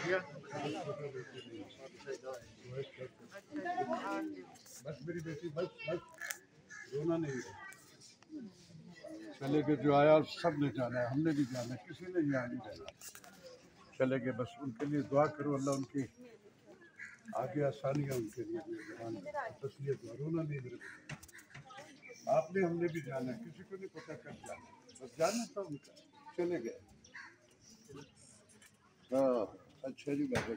बस मेरी बेटी बस बस रोना नहीं है। चले गए जो आया सब ने जाना है, हमने भी जाना है, किसी ने यहाँ नहीं रहना। चले गए, बस उनके लिए दुआ करो, अल्लाह उनकी आगे आसानियाँ उनके लिए बस ये दुआ। रोना नहीं मेरे, आपने हमने भी जाना है, किसी को नहीं पता कब जाना, बस जाना था उनका, चले गए। हाँ अच्छा जी बाबा।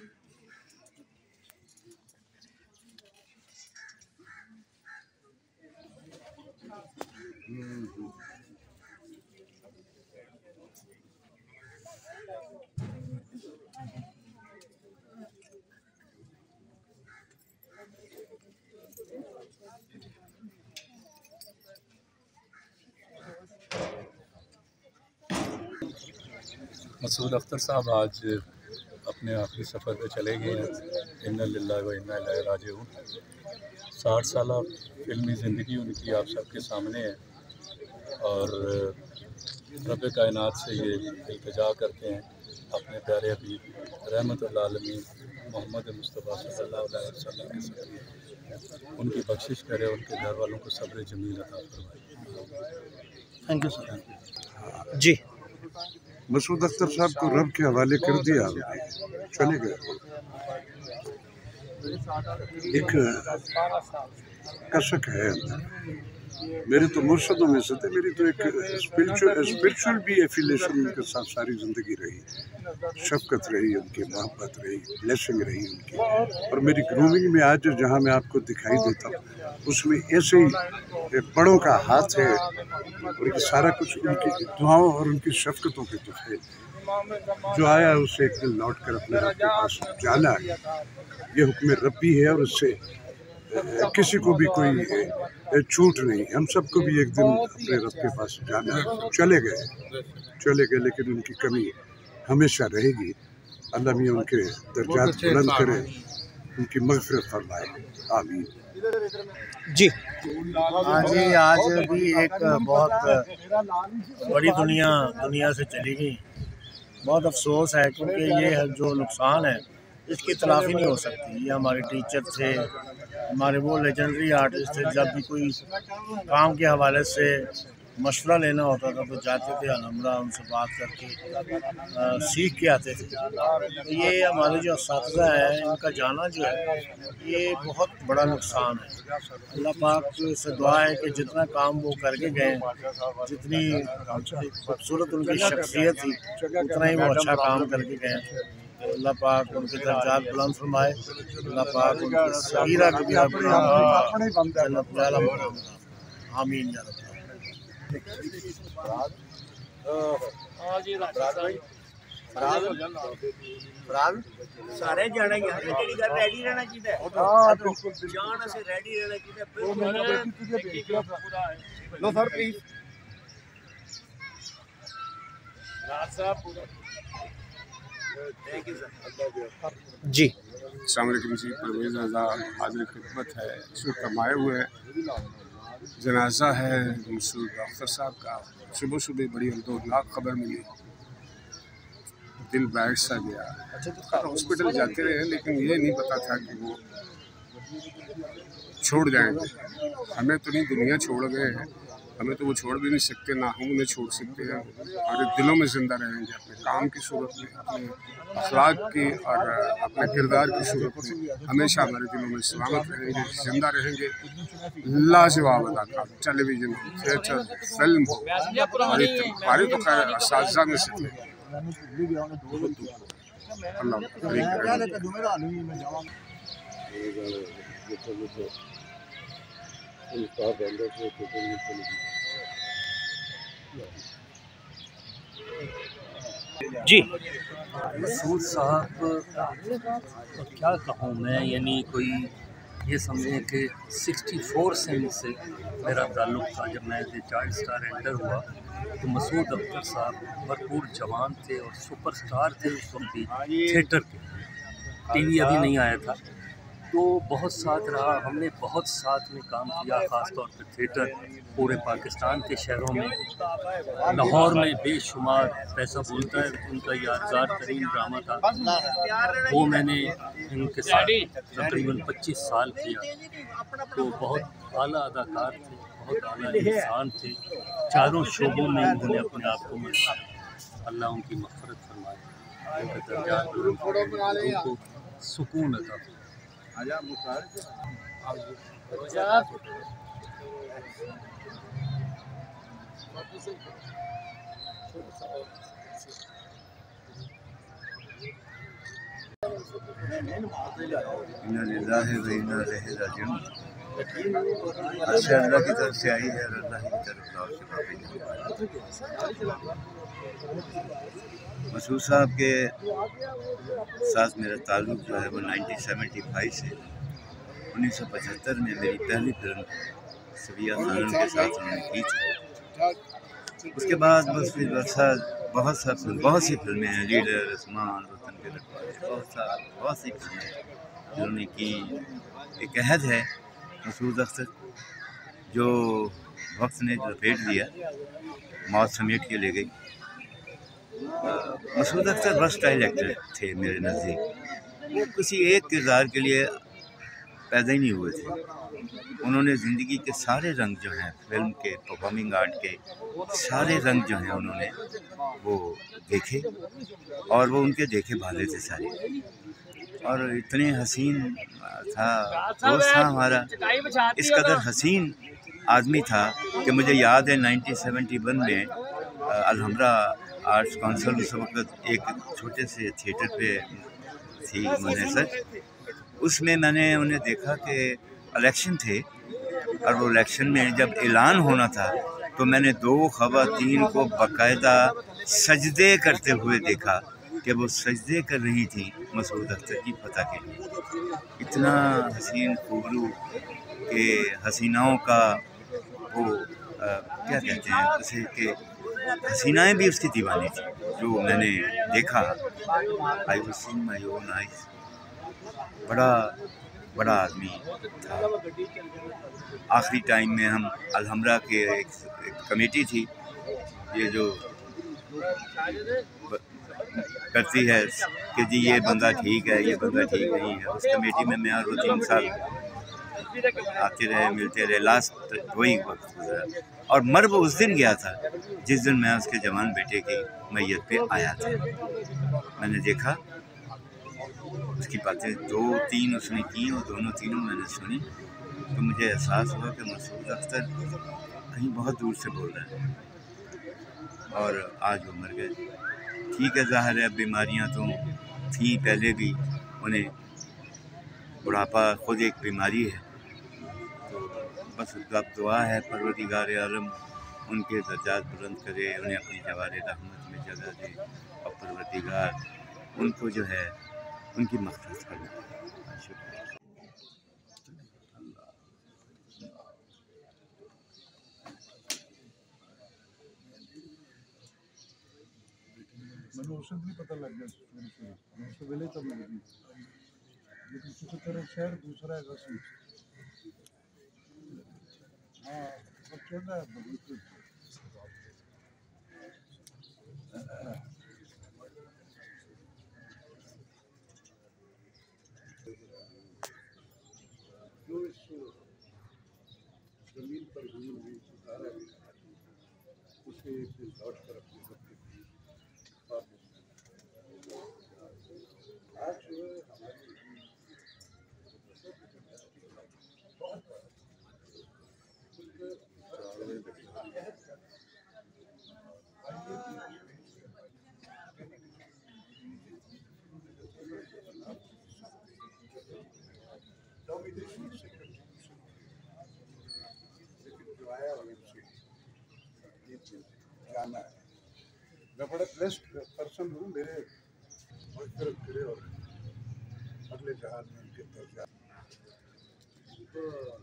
मसूद अख्तर साहब आज अपने आखिरी सफ़र पे चले गए हैं। इन्ना लिल्लाहि व इन्ना इलैहि राजिऊन। 60 साल फिल्मी ज़िंदगी उनकी आप सबके सामने है और रब कायनात से ये इल्तिजा करते हैं अपने प्यारे हबीब रहमतुल्लाह आलमीन मोहम्मद मुस्तफ़ा सल्लल्लाहु अलैहि वसल्लम के ज़रिए उनकी बख्शिश करे, उनके घर वालों को सब्र जमील अता फरमाए। Thank you sir. जी मसूद अख्तर साहब को रब के हवाले कर दिया, चले गए। एक कसक है अंदर, मेरे तो मुर्शदों में से थे, मेरी तो एक स्पिरिचुअल भी एफिलेशन उनके साथ सारी ज़िंदगी रही, शफकत रही उनकी, मोहब्बत रही, ब्लेसिंग रही उनकी। और मेरी ग्रूमिंग में आज जहाँ मैं आपको दिखाई देता हूँ उसमें ऐसे ही बड़ों का हाथ है और ये सारा कुछ उनकी दुआओं और उनकी शफकतों पे तो है। जो आया उसे एक दिन लौट कर अपने रब के पास जाना है, ये हुक्म रब्बी है और उससे किसी को भी कोई छूट नहीं। हम सबको भी एक दिन अपने रब के पास जाना है। चले गए, लेकिन उनकी कमी हमेशा रहेगी। अल्लाह मियां उनके दर्जात बुलंद करे, उनकी मग़फ़िरत फरमाए, आमीन। जी हाँ जी, आज भी एक बहुत बड़ी दुनिया से चली गई। बहुत अफसोस है क्योंकि ये जो नुकसान है इसकी तलाफ़ी नहीं हो सकती। ये हमारे टीचर थे, हमारे वो लेजेंडरी आर्टिस्ट थे। जब भी कोई काम के हवाले से मशवरा लेना होता था तो जाते थे अलहमरा, उनसे बात करके सीख के आते थे। तो ये हमारे जो असातिज़ा है इनका जाना जो है ये बहुत बड़ा नुकसान है। अल्लाह पाक से दुआ है कि जितना काम वो करके गए, जितनी खूबसूरत उनकी शख्सियत थी, उतना ही वो अच्छा काम करके गए। अल्लाह पाक उनके दर्जात बुलंद फरमाए, अल्लाह पाक उनकी सगीरा कबीरा आमीन या रब। सारे जाना ही रेडी रहना चाहिए, जान से रेडी रहना चाहिए। लो सर प्लीज। जी अस्सलाम वालेकुम जी। परवेज़ रज़ा हाज़िर खिदमत है। इस वक्त कमाए हुए जनाजा है मसूद अख्तर साहब का। सुबह सुबह बड़ी अल्दोनाक खबर मिली, दिल बैठ सा गया। हॉस्पिटल जाते रहे लेकिन ये नहीं पता था कि वो छोड़ जाएंगे। हमें तो नहीं, दुनिया छोड़ गए हैं, हमें तो वो छोड़ भी नहीं सकते, ना हम उन्हें छोड़ सकते हैं। हमारे दिलों में ज़िंदा रहेंगे, अपने काम की सूरत में, अपने अखलाक की और अपने किरदार की सूरत में हमेशा हमारे दिलों में सलामत रहेंगे, ज़िंदा रहेंगे। लाजवाब अदाकार, टेलीविज़न, थिएटर, फिल्म हो, हमारे तो खैर असातिज़ा में से थे। जी मसूद साहब तो क्या कहूँ मैं, यानी कोई ये समझें कि 64 से इनसे मेरा ताल्लुक़ था। जब मैं द चाइल्ड स्टार एंटर हुआ तो मसूद अख्तर साहब भरपूर जवान थे और सुपरस्टार थे उस वक्त भी थिएटर के। टीवी अभी नहीं आया था तो बहुत साथ रहा, हमने बहुत साथ में काम किया, ख़ास तौर पर थिएटर पूरे पाकिस्तान के शहरों में, लाहौर में बेशुमार पैसा बोलता है उनका यादगार तरीन ड्रामा था, वो मैंने इनके साथ तकरीबन 25 साल किया। तो बहुत आला अदाकार थे, बहुत आला इंसान थे, चारों शोबों में उन्होंने अपने आप को मरवाया। अल्लाह उनकी मग़फ़िरत फरमाए, उनका दर्जा बुलंद करे, उनको सुकून अता फरमाए। इन्ना लिल्लाहि व इन्ना इलैहि राजिऊन। अच्छा अल्लाह की तरफ से आई है और अल्लाह की तरफ लौट के वापस जाएगी। मसूद साहब के साथ मेरा ताल्लुक़ जो है वो 1975 से 1975 में मेरी पहली फिल्म सबिया खानम के साथ उन्होंने की थी। उसके बाद बस फिर बहुत सी फिल्में हैं, लीडर, आसमान, वतन के रखवाले, बहुत सी फिल्में उन्होंने की। एक अहद है मसूद अख्तर जो वक्त ने लपेट दिया, मौत समेट के ले गई। मसूद अख्तर वर्सटाइल एक्टर थे मेरे नज़दीक। वो किसी एक किरदार के लिए पैदा ही नहीं हुए थे। उन्होंने ज़िंदगी के सारे रंग जो हैं, फिल्म के, परफॉर्मिंग आर्ट के सारे रंग जो हैं उन्होंने वो देखे और वो उनके देखे भाले थे सारे। और इतने हसीन था, दोस्त था हमारा, इस कदर हसीन आदमी था कि मुझे याद है 1971 में अलहमरा आर्ट्स काउंसिल उस वक्त एक छोटे से थिएटर पे थी मुनहसर। उसमें मैंने उन्हें देखा कि इलेक्शन थे और वो इलेक्शन में जब ऐलान होना था तो मैंने 2 ख़वातीन को बाकायदा सजदे करते हुए देखा कि वो सजदे कर रही थी मसूद अख्तर की फतह के लिए। इतना हसीन खूबरू के हसीनाओं का वो क्या कहते हैं उसे कि हसीनाएँ भी उसकी दीवानी थी जो मैंने देखा। I was seeing my own eyes. बड़ा आदमी था। आखिरी टाइम में हम अलहमरा के एक कमेटी थी ये जो करती है कि जी ये बंदा ठीक है, ये बंदा ठीक नहीं है, उस कमेटी में मैं और वो 3 साल आते रहे, मिलते रहे। लास्ट वही वक्त गुजरा और मर वो उस दिन गया था जिस दिन मैं उसके जवान बेटे की मैयत पे आया था। मैंने देखा उसकी बातें 2-3 उसने की और तीनों मैंने सुनी तो मुझे एहसास हुआ कि मसूद अख्तर कहीं बहुत दूर से बोल रहे हैं और आज वो मर गए। ठीक है, ज़ाहिर है बीमारियां तो थी पहले भी, उन्हें बुढ़ापा खुद एक बीमारी है। तो बस अब दुआ है परवरदिगार आलम उनके दर्जात बुलंद करे, उन्हें अपनी जवारे रहमत में जगह दे और परवरदिगार उनको जो है उनकी मग़फ़िरत करे। मैंने उस दिन पता लग गया उससे पहले तब लगी, लेकिन किसी तरह शहर दूसरा है बस। हाँ सब चल रहा है बिल्कुल। जो इस जमीन पर हुई हुई सुधारा उसे लौट कर अपने आज हमारी जाना है। मैं बड़ा ब्लेस्ड पर्सन हूँ, मेरे बहुत खड़े हो रहे हैं अगले जहाज में उनके दर्जा। तो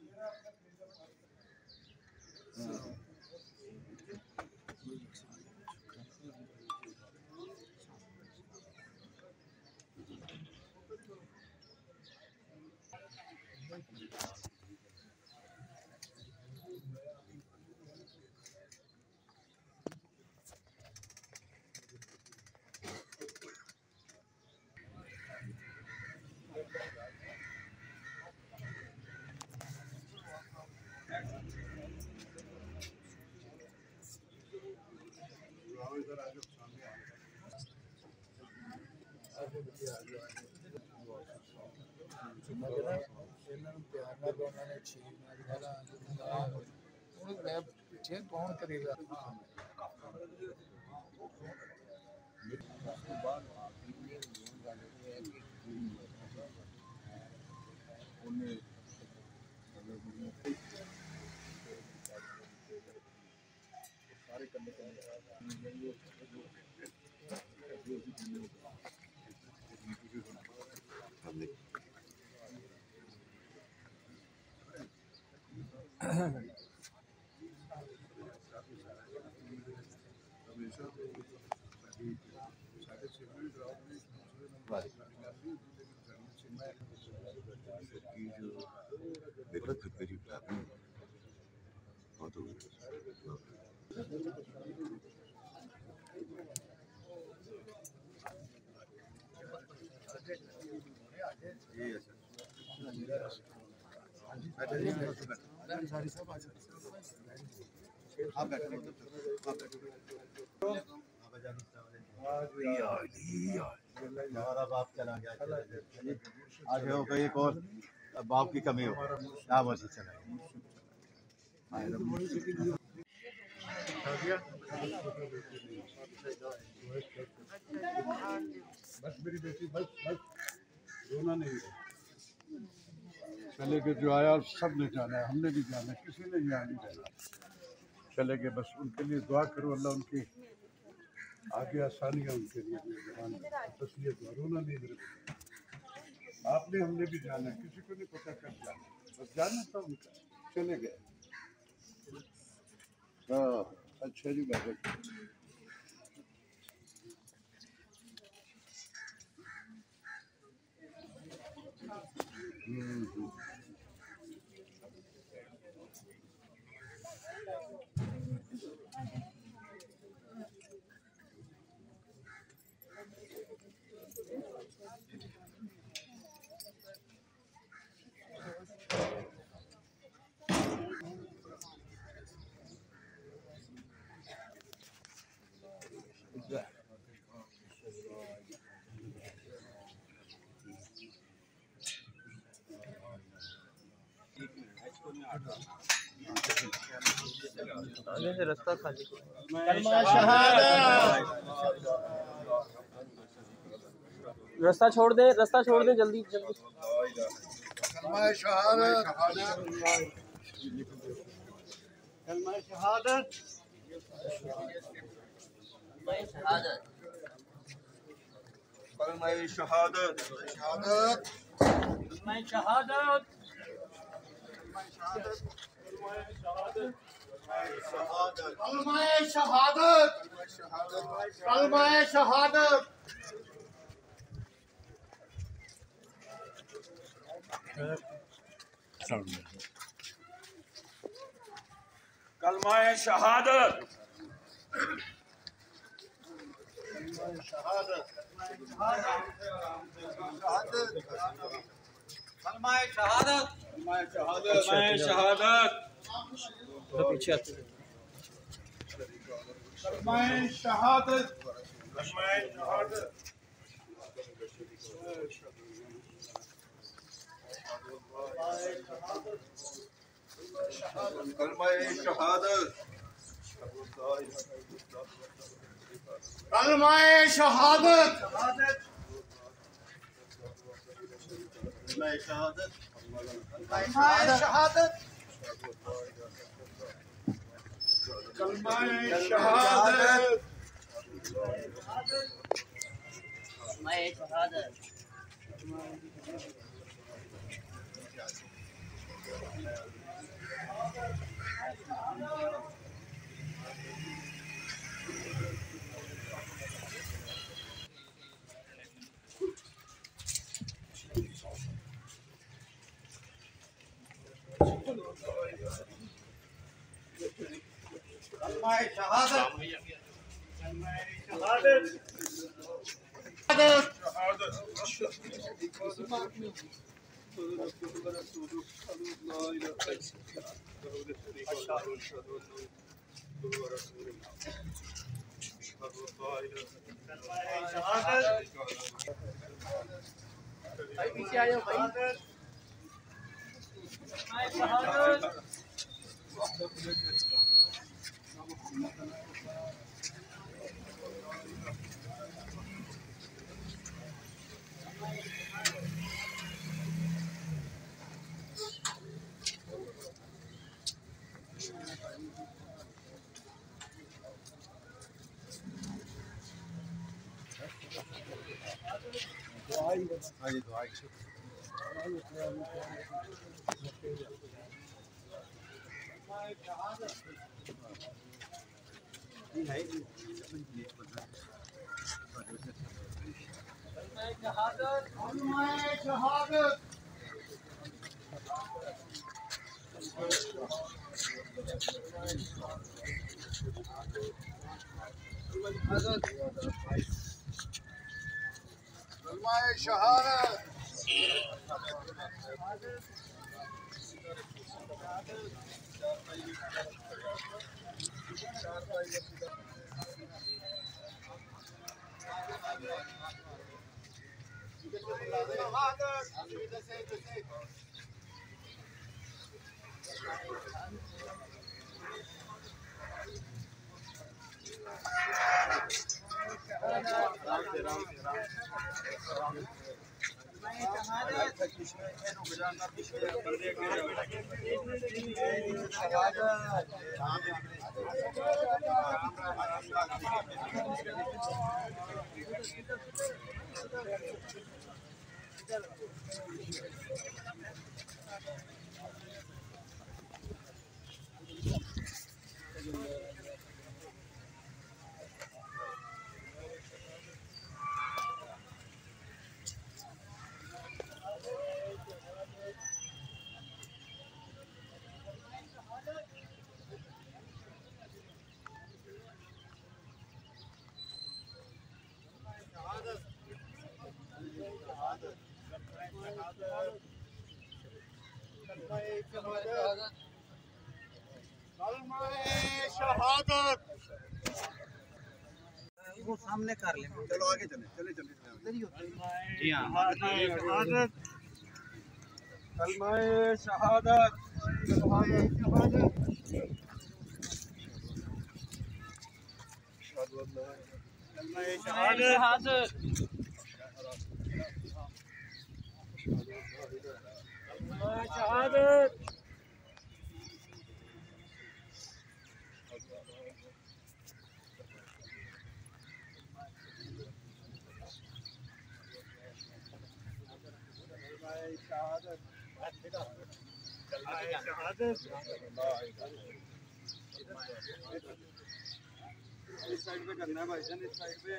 कौन करेगा? बाप चला गया, आगे हो गई एक और बाप की कमी हो, आप वैसे चला बस मेरी बेटी, बस बस रोना नहीं है। चले गए जो आया सब ने जाना है, हमने भी जाना है, किसी ने यहाँ नहीं रहना। चले गए, बस उनके लिए दुआ करो, अल्लाह उनकी आगे आसानियाँ उनके लिए बस ये दुआ। रोना नहीं मेरे, आपने हमने भी जाना है, किसी को नहीं पता कब जाना, बस जाना था उनका, चले गए। अच्छा जी बाबा। आगे से रास्ता खाली। रास्ता छोड़ दे, रास्ता छोड़ दे, जल्दी जल्दी। कलमा शहादत, कलमा शहादत, कलमा शहादत, शहादत, कलमा शहादत, कलमा शहादत, कलमा शहादत। कलमा शहादत, कलमा शहादत, शहादत, तो पीछे आते हैं। कलमा शहादत, कलमा शहादत, कलमा शहादत, कलमा शहादत, कलमा शहादत, कलमा शहादत, मैं पीछे आ जाओ भाई। वो सामने कर ले। चलो आगे चले चले चले जी हाँ। कलमाए शहादत कलमाए शहादत शहादत इस साइड पे करना है भाईजान, इस साइड पे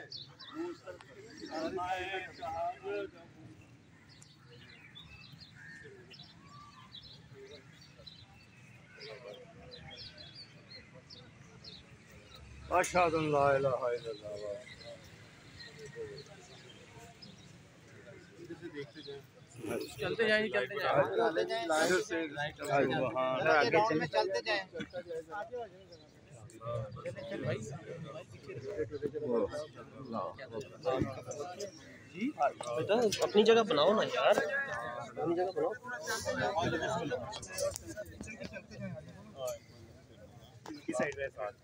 अशहदु अल्ला इलाहा इल्लल्लाह। चलते जाएं चलते जाएं आगे चलते जाएं। बेटा अपनी जगह बनाओ ना यार, अपनी जगह बनाओ। की साइड में साथ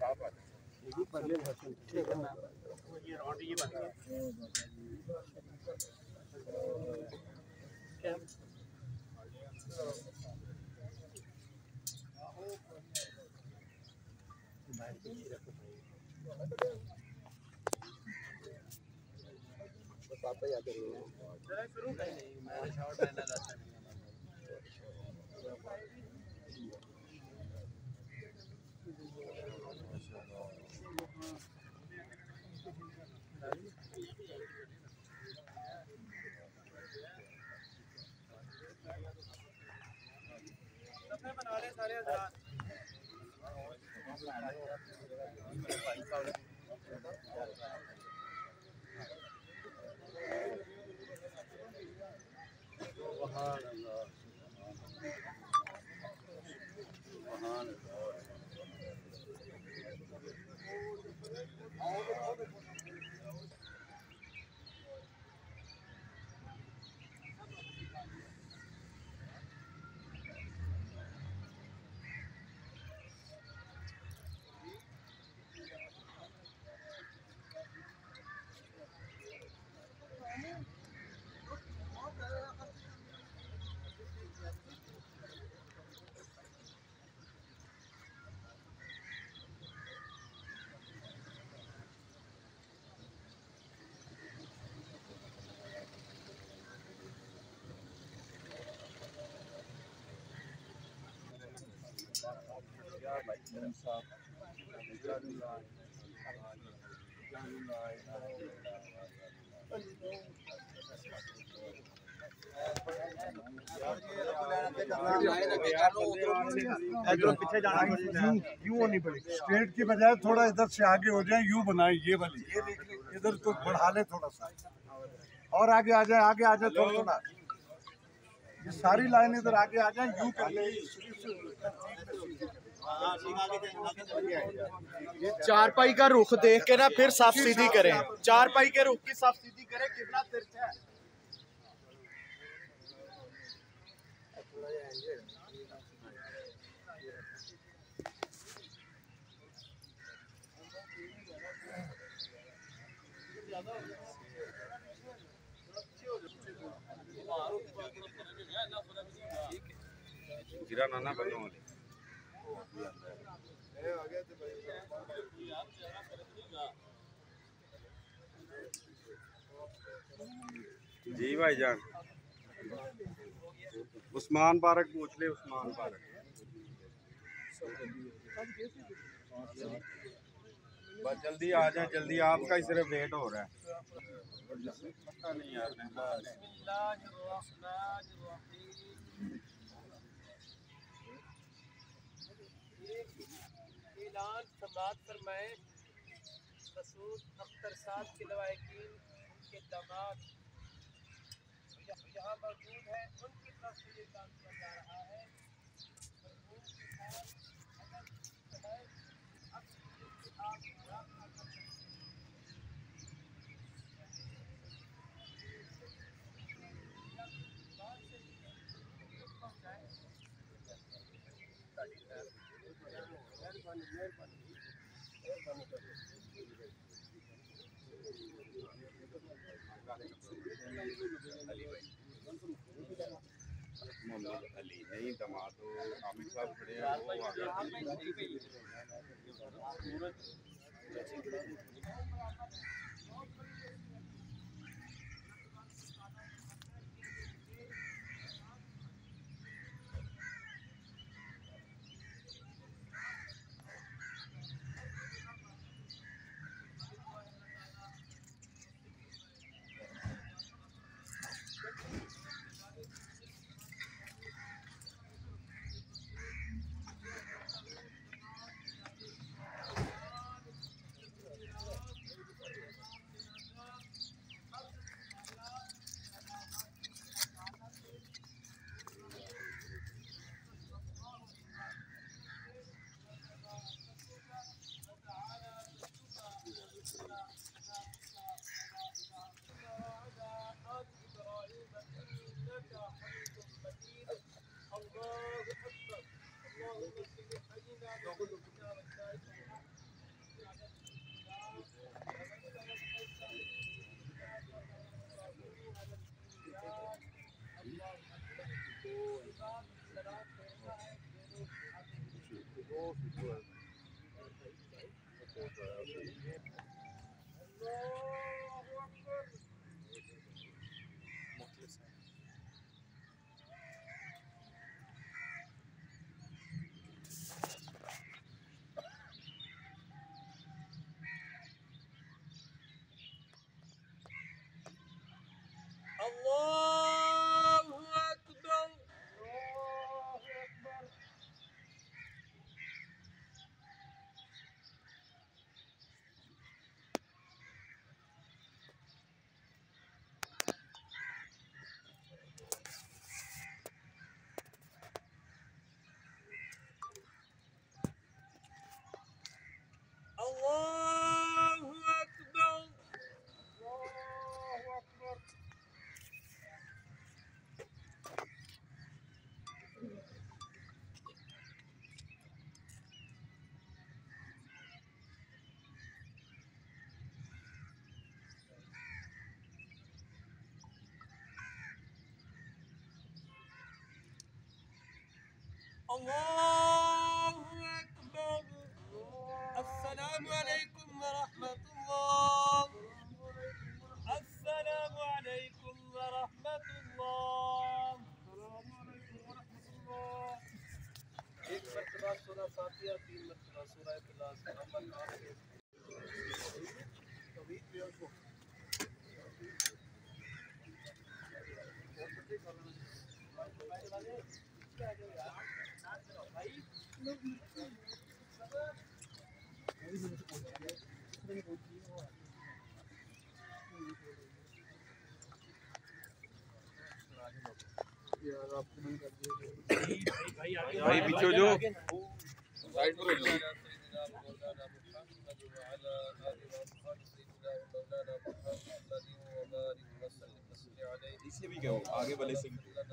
यूं होनी पड़ेगी, स्ट्रेट की बजाय थोड़ा इधर से आगे हो जाए, यूं बनाए ये वाली, ये इधर तो बढ़ा ले थोड़ा सा, और आगे आ जाए थोड़ा थोड़ा, ये सारी लाइन इधर आगे आ जाए, यूं कर ले। चारपाई का रुख देख के ना फिर साफ सीधी करें, चारपाई के रुख की साफ सीधी करें, कितना तिरछा है। जीरा नाना बनो जी भाईजान। उस्मान पार्क पूछ ले, उस्मान पार्क। बस जल्दी आ जाए, जल्दी, आपका ही सिर्फ वेट हो रहा है। पता नहीं यार, ऐलान समाअत फरमाए। मसूद अख्तर साहब के लवाहिकीन उनके दामाद यहाँ मौजूद है, उनकी तरफ से ये काम किया जा रहा है। मोहम्मद अली नहीं, दामाद आमिर साहब खड़े हैं, वो अल्लाहु अकबर। अस्सलामु अलैकुम व रहमतुल्लाह। अस्सलामु अलैकुम व रहमतुल्लाह। एक मरतबा सूरह फातिहा, 3 मरतबा सूरह इखलास। भाई पीछे जो साइड पर इसे भी कहो आगे वाले से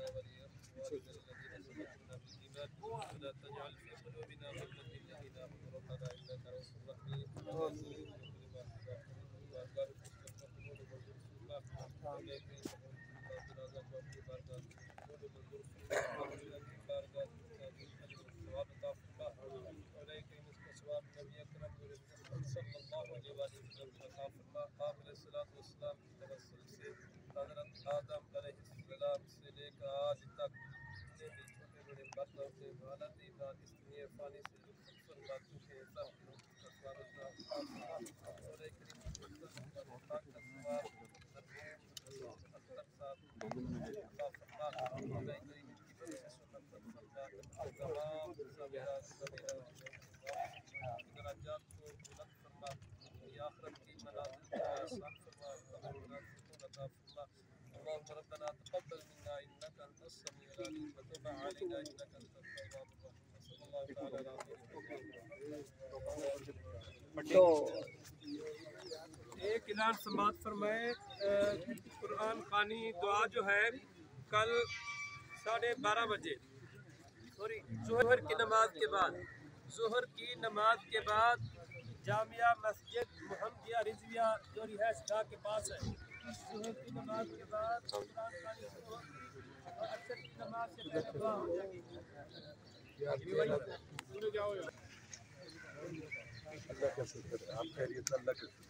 रब्बना तक़ब्बल मिन्ना इन्नका अंतस समीउल अलीम व तुब अलैना इन्नका अंतत तव्वाबुर रहीम। सल्लल्लाहु तआला अला तो एक ऐलान समात फरमाए। कुरान खानी दुआ जो है कल 12:30 बजे सॉरी ज़ोहर की नमाज के बाद जामिया मस्जिद मुहम्मदिया रिजविया जो रिहाइश गाह के पास है, ज़ोहर की नमाज के बाद कुरान खानी और असर की नमाज से पहले दुआ हो जाएगी। अल्लाह का शुक्र है, आप खैरियत अल्लाह का शुक्र।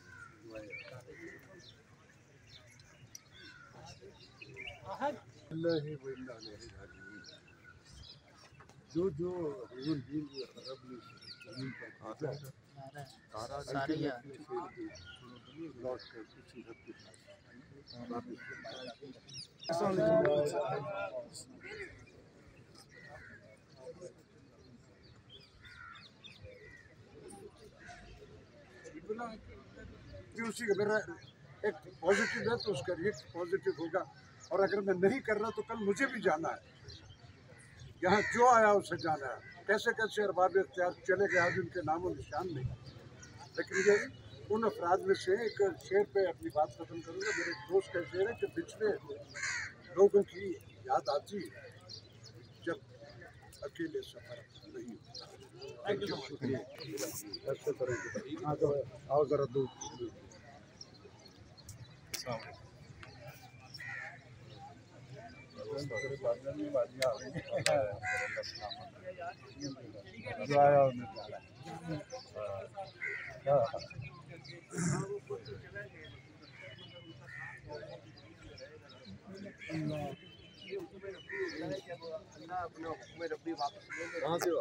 जो हुजूर जी अरब में जमीन पर खाता है सारे लौट कर उसी रब के पास उसी का मेरा एक पॉजिटिव है तो उसका रिएक्ट पॉजिटिव होगा, और अगर मैं नहीं कर रहा तो कल मुझे भी जाना है। यहाँ जो आया उसे जाना है। कैसे कैसे अरबाब इख्तियार चले गए, आज उनके नामो निशान नहीं। लेकिन ये उन अफराद में से एक शेर पे अपनी बात खत्म करूँगा। मेरे दोस्त का शेर है कि पिछले लोगों की याद आती है जब अकेले सफर नहीं होता। शुक्रिया। ऐसे करेंगे। आओ जरा दूध। कहाँ से हो?